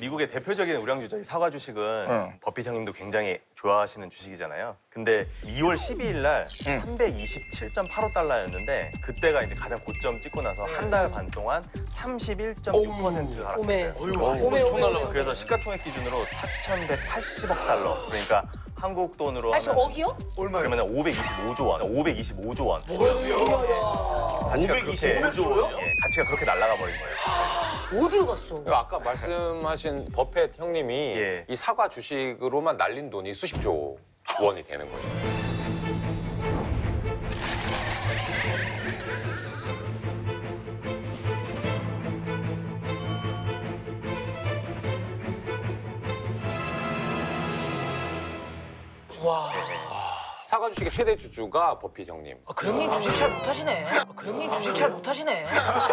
미국의 대표적인 우량주죠. 이 사과 주식은 버핏 형님도 굉장히 좋아하시는 주식이잖아요. 근데 2월 12일 날 327.85달러였는데 그때가 이제 가장 고점 찍고 나서 한 달 반 동안 31.6% 하락했어요. 그래서 시가총액 기준으로 4,180억 달러. 그러니까 한국 돈으로 하면 80억이요? 그러면 525조 원. 525조 원. 가치가 525조요? 예, 가치가 그렇게 날아가 버린 거예요. 어디로 갔어? 아까 말씀하신 버핏 형님이 예. 이 사과 주식으로만 날린 돈이 수십조 원이 되는 거죠. 와. 사과 주식의 최대 주주가 버핏 형님. 그 형님 주식 잘 못하시네. 그 형님 주식 잘 못하시네.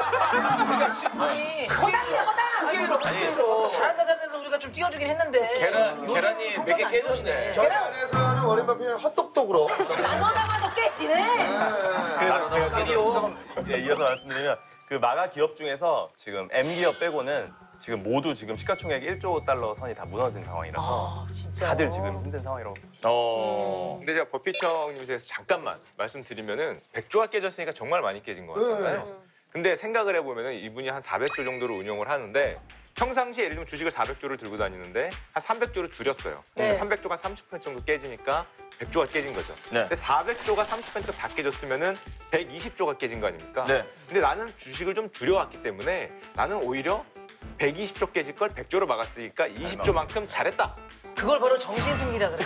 아니, 허당이네, 허당! 잘한다, 잘해서 우리가 좀 띄워주긴 했는데. 계란이 몇 개 깨졌네. 정면에서는 워렌 버핏은 헛똑똑으로. 나눠 담아도 깨지네. 그래서 제가 조금 이어서 말씀드리면 그 마가 기업 중에서 지금 M 기업 빼고는 지금 모두 지금 시가총액 1조 달러 선이 다 무너진 상황이라서 진짜. 다들 지금 힘든 상황이라고. 근데 제가 버핏 형님에 대해서 잠깐만 말씀드리면은 100조가 깨졌으니까 정말 많이 깨진 것 같잖아요. 근데 생각을 해보면은 이분이 한 400조 정도로 운용을 하는데 평상시에 예를 들면 주식을 400조를 들고 다니는데 한 300조를 줄였어요. 네. 300조가 30% 정도 깨지니까 100조가 깨진 거죠. 네. 근데 400조가 30% 다 깨졌으면은 120조가 깨진 거 아닙니까? 네. 근데 나는 주식을 좀 줄여왔기 때문에 나는 오히려 120조 깨질 걸 100조로 막았으니까 20조만큼 잘했다. 그걸 바로 정신승리라 그래.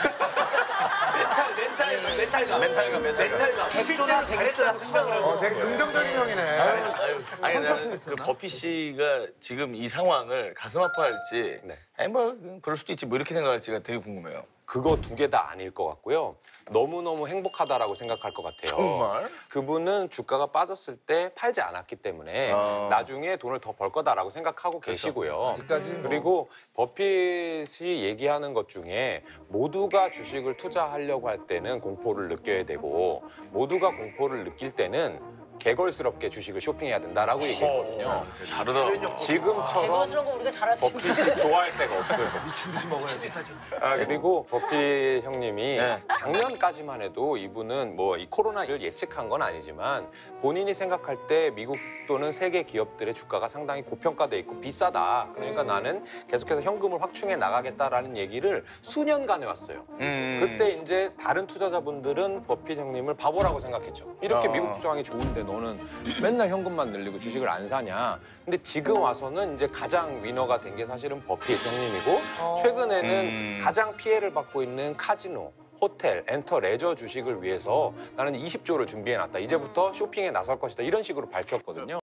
멘탈감. 100조나 120조나 생각을. 되게 긍정적인 형이네. 아니, 나는 그 버핏 씨가 지금 이 상황을 가슴 아파할지, 네. 아니 뭐 그럴 수도 있지 뭐 이렇게 생각할지가 되게 궁금해요. 그거 두 개 다 아닐 것 같고요. 너무너무 행복하다라고 생각할 것 같아요. 정말? 그분은 주가가 빠졌을 때 팔지 않았기 때문에 나중에 돈을 더 벌 거다라고 생각하고 계시고요. 아직까지는 뭐. 그리고 버핏이 얘기하는 것 중에 모두가 주식을 투자하려고 할 때는 공포를 느껴야 되고 모두가 공포를 느낄 때는 개걸스럽게 주식을 쇼핑해야 된다라고 얘기했거든요. 다르다. 지금처럼 대거스러운 거 우리가 잘할 수 있는. 버핏이 좋아할 때가 없어요. 미친 듯이 먹어야지. 그리고 버핏 형님이 네. 작년까지만 해도 이분은 뭐 이 코로나를 예측한 건 아니지만 본인이 생각할 때 미국 또는 세계 기업들의 주가가 상당히 고평가돼 있고 비싸다. 그러니까 나는 계속해서 현금을 확충해 나가겠다라는 얘기를 수년간 해왔어요. 그때 이제 다른 투자자분들은 버핏 형님을 바보라고 생각했죠. 이렇게 미국 주장이 좋은데 너는 맨날 현금만 늘리고 주식을 안 사냐. 근데 지금 와서는 이제 가장 위너가 된 게 사실은 버핏 형님이고 최근에는 가장 피해를 받고 있는 카지노, 호텔, 엔터, 레저 주식을 위해서 나는 20조를 준비해놨다. 이제부터 쇼핑에 나설 것이다. 이런 식으로 밝혔거든요.